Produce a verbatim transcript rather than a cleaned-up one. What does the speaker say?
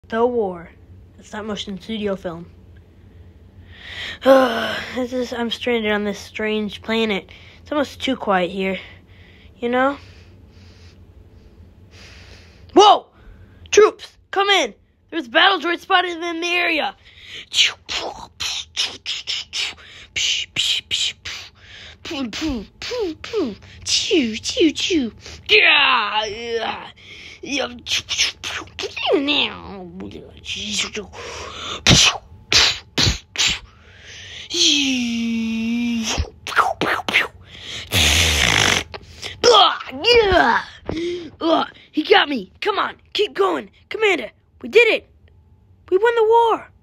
The War, a stop-motion studio film. this is, I'm stranded on this strange planet. It's almost too quiet here, you know? Whoa! Troops, come in! There's battle droids spotted in the area! He got me. Come on, keep going. Commander, we did it. We won the war.